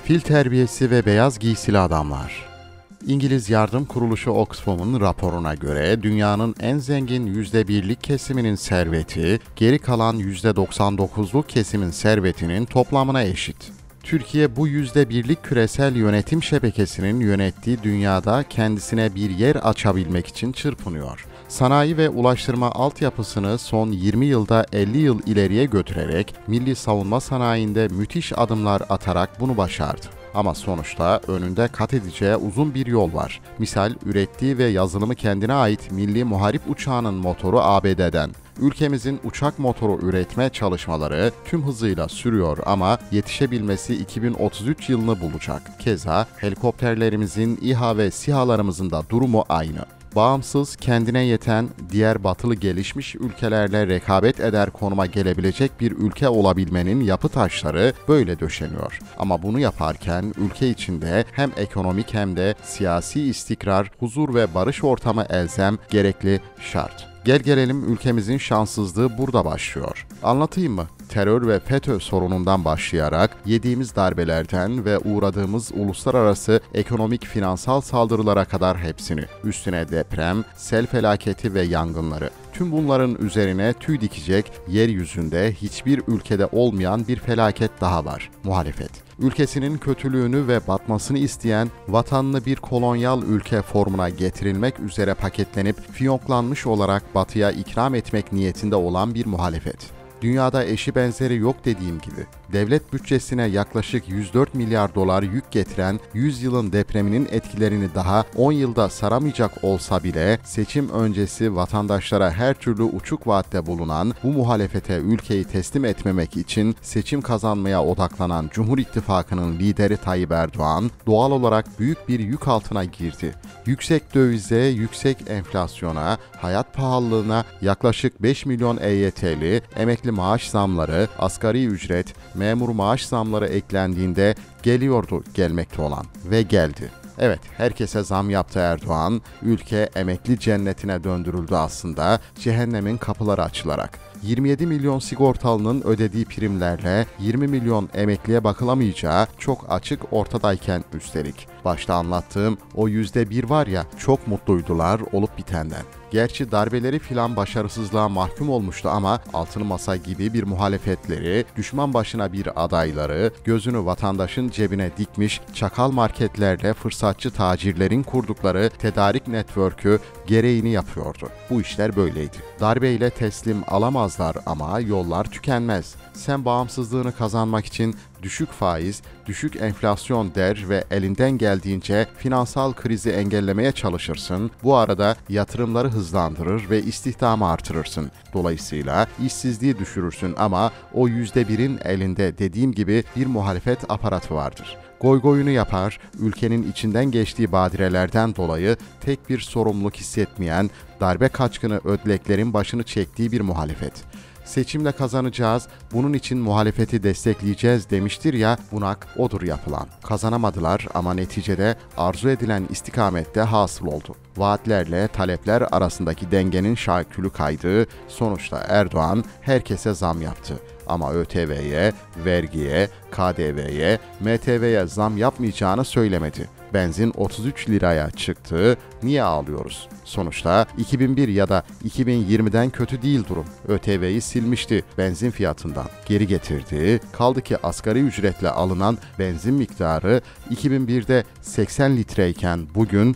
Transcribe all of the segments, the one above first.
Fil terbiyesi ve beyaz giysili adamlar. İngiliz yardım kuruluşu Oxfam'ın raporuna göre dünyanın en zengin %1'lik kesiminin serveti, geri kalan %99'luk kesimin servetinin toplamına eşit. Türkiye bu %1'lik küresel yönetim şebekesinin yönettiği dünyada kendisine bir yer açabilmek için çırpınıyor. Sanayi ve ulaştırma altyapısını son 20 yılda 50 yıl ileriye götürerek milli savunma sanayinde müthiş adımlar atarak bunu başardı. Ama sonuçta önünde kat edeceği uzun bir yol var. Misal ürettiği ve yazılımı kendine ait milli muharip uçağının motoru ABD'den. Ülkemizin uçak motoru üretme çalışmaları tüm hızıyla sürüyor ama yetişebilmesi 2033 yılını bulacak. Keza helikopterlerimizin, İHA ve SİHA'larımızın da durumu aynı. Bağımsız, kendine yeten, diğer batılı gelişmiş ülkelerle rekabet eder konuma gelebilecek bir ülke olabilmenin yapı taşları böyle döşeniyor. Ama bunu yaparken ülke içinde hem ekonomik hem de siyasi istikrar, huzur ve barış ortamı elzem, gerekli, şart. Gel gelelim ülkemizin şanssızlığı burada başlıyor. Anlatayım mı? Terör ve FETÖ sorunundan başlayarak yediğimiz darbelerden ve uğradığımız uluslararası ekonomik finansal saldırılara kadar hepsini. Üstüne deprem, sel felaketi ve yangınları. Tüm bunların üzerine tüy dikecek, yeryüzünde hiçbir ülkede olmayan bir felaket daha var. Muhalefet. Ülkesinin kötülüğünü ve batmasını isteyen, vatanını bir kolonyal ülke formuna getirilmek üzere paketlenip fiyonklanmış olarak batıya ikram etmek niyetinde olan bir muhalefet. Dünyada eşi benzeri yok dediğim gibi, devlet bütçesine yaklaşık 104 milyar dolar yük getiren 100 yılın depreminin etkilerini daha 10 yılda saramayacak olsa bile seçim öncesi vatandaşlara her türlü uçuk vaatte bulunan bu muhalefete ülkeyi teslim etmemek için seçim kazanmaya odaklanan Cumhur İttifakı'nın lideri Tayyip Erdoğan doğal olarak büyük bir yük altına girdi. Yüksek dövize, yüksek enflasyona, hayat pahalılığına, yaklaşık 5 milyon EYT'li, emekli maaş zamları, asgari ücret, memur maaş zamları eklendiğinde geliyordu gelmekte olan ve geldi. Evet, herkese zam yaptı Erdoğan, ülke emekli cennetine döndürüldü aslında, cehennemin kapıları açılarak. 27 milyon sigortalının ödediği primlerle 20 milyon emekliye bakılamayacağı çok açık ortadayken üstelik. Başta anlattığım o %1 var ya, çok mutluydular olup bitenden. Gerçi darbeleri filan başarısızlığa mahkum olmuştu ama altılı masa gibi bir muhalefetleri, düşman başına bir adayları, gözünü vatandaşın cebine dikmiş çakal marketlerle fırsatçı tacirlerin kurdukları tedarik network'ü gereğini yapıyordu. Bu işler böyleydi. Darbeyle teslim alamazlar ama yollar tükenmez. Sen bağımsızlığını kazanmak için düşük faiz, düşük enflasyon der ve elinden geldiğince finansal krizi engellemeye çalışırsın. Bu arada yatırımları hızlandırır ve istihdamı artırırsın. Dolayısıyla işsizliği düşürürsün ama o %1'in elinde dediğim gibi bir muhalefet aparatı vardır. Goygoyunu yapar, ülkenin içinden geçtiği badirelerden dolayı tek bir sorumluluk hissetmeyen, darbe kaçkını ödleklerin başını çektiği bir muhalefet. Seçimle kazanacağız, bunun için muhalefeti destekleyeceğiz demiştir ya, bunak odur yapılan. Kazanamadılar ama neticede arzu edilen istikamette hasıl oldu. Vaatlerle talepler arasındaki dengenin şakülü kaydığı, sonuçta Erdoğan herkese zam yaptı. Ama ÖTV'ye, vergiye, KDV'ye, MTV'ye zam yapmayacağını söylemedi. Benzin 33 liraya çıktı, niye ağlıyoruz? Sonuçta 2001 ya da 2020'den kötü değil durum. ÖTV'yi silmişti benzin fiyatından. Geri getirdi. Kaldı ki asgari ücretle alınan benzin miktarı 2001'de 80 litreyken bugün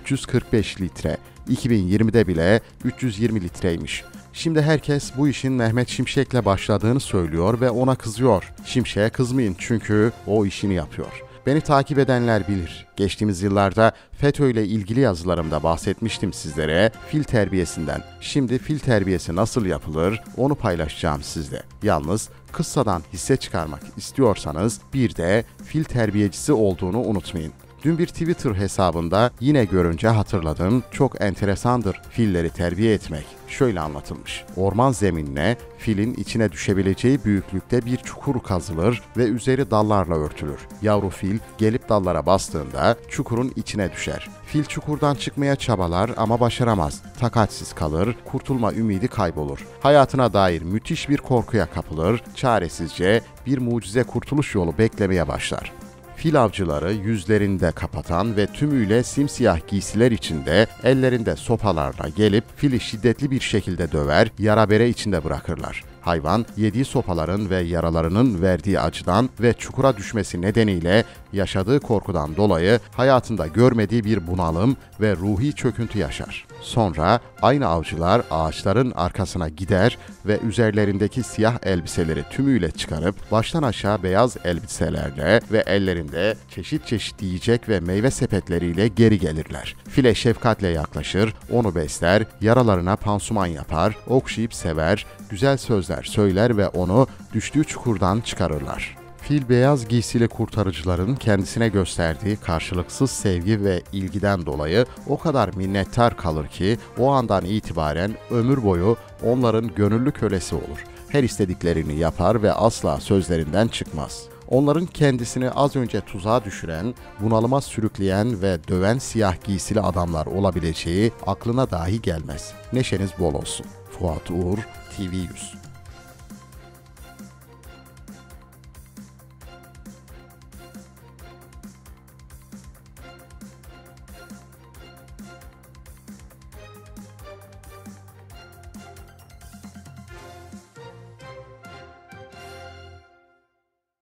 345 litre. 2020'de bile 320 litreymiş. Şimdi herkes bu işin Mehmet Şimşek'le başladığını söylüyor ve ona kızıyor. Şimşek'e kızmayın çünkü o işini yapıyor. Beni takip edenler bilir. Geçtiğimiz yıllarda FETÖ ile ilgili yazılarımda bahsetmiştim sizlere fil terbiyesinden. Şimdi fil terbiyesi nasıl yapılır onu paylaşacağım sizle. Yalnız kıssadan hisse çıkarmak istiyorsanız bir de fil terbiyecisi olduğunu unutmayın. Dün bir Twitter hesabında yine görünce hatırladım. Çok enteresandır filleri terbiye etmek. Şöyle anlatılmış. Orman zeminine filin içine düşebileceği büyüklükte bir çukur kazılır ve üzeri dallarla örtülür. Yavru fil gelip dallara bastığında çukurun içine düşer. Fil çukurdan çıkmaya çabalar ama başaramaz. Takatsiz kalır, kurtulma ümidi kaybolur. Hayatına dair müthiş bir korkuya kapılır, çaresizce bir mucize kurtuluş yolu beklemeye başlar. Fil avcıları yüzlerinde kapatan ve tümüyle simsiyah giysiler içinde ellerinde sopalarla gelip fili şiddetli bir şekilde döver, yara bere içinde bırakırlar. Hayvan, yediği sopaların ve yaralarının verdiği acıdan ve çukura düşmesi nedeniyle yaşadığı korkudan dolayı hayatında görmediği bir bunalım ve ruhi çöküntü yaşar. Sonra aynı avcılar ağaçların arkasına gider ve üzerlerindeki siyah elbiseleri tümüyle çıkarıp baştan aşağı beyaz elbiselerle ve ellerinde çeşit çeşit yiyecek ve meyve sepetleriyle geri gelirler. File şefkatle yaklaşır, onu besler, yaralarına pansuman yapar, okşayıp sever, güzel sözler söyler ve onu düştüğü çukurdan çıkarırlar. Fil beyaz giysili kurtarıcıların kendisine gösterdiği karşılıksız sevgi ve ilgiden dolayı o kadar minnettar kalır ki o andan itibaren ömür boyu onların gönüllü kölesi olur. Her istediklerini yapar ve asla sözlerinden çıkmaz. Onların kendisini az önce tuzağa düşüren, bunalıma sürükleyen ve döven siyah giysili adamlar olabileceği aklına dahi gelmez. Neşeniz bol olsun. Fuat Uğur, TV100.